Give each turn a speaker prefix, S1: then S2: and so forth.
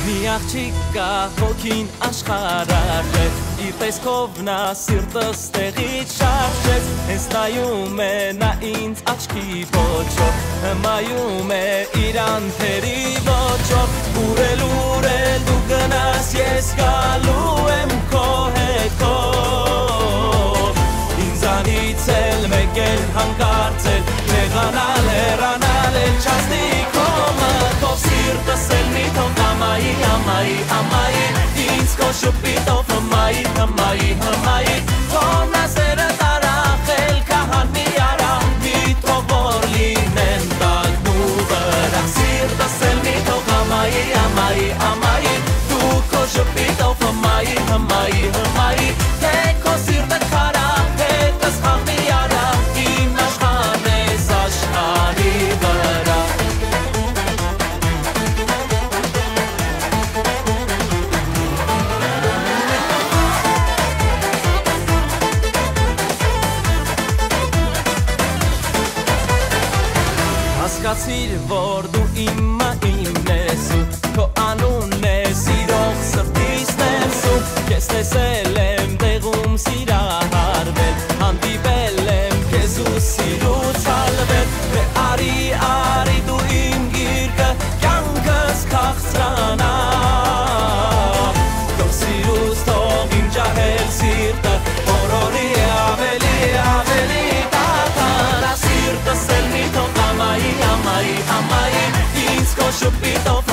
S1: մի աղջիկա հոգին աշխարհ է իր տեսքովնա սիրտս տեղից շարժեց հենց նայում է նա ինձ աչքի փոչով հմայում է իր անթերի ոճով ուրել դու գնաս ես գալու եմ քո հետով ինձանից էլ մեկ էլ հանկարծ էլ նեղանալ հեռանալ էլ չասնի քո մտքով սիրտս էլ մի թող Amai, ինձ քո շփիտով հմայի Թողնա սերը տարախել կահան մի արա մի թող որ լինեն տակնու վրա Սիրտս էլ մի թող ամայի Դու քո շփիտով հմայի Թե քո սիրտը քարա հետս խաղի արա Իմ աշխարհն ես աշխարհի վրա Հասկացիր, որ դու իմը իմն ես ու քո անունն է սիրող սրտիս ներսում Քեզ տեսել եմ տեղում սիրահարվել Հանդիպել եմ քեզ ու սիրուց հալվել Դե արի դու իմ գիրկը կյանքս քաղցրանա Քո սիրուց թող իմ ջահել սիրտը Օրորի ավելի տատանա Սիրտս էլ մի թող Amai, ինձ քո շփիտով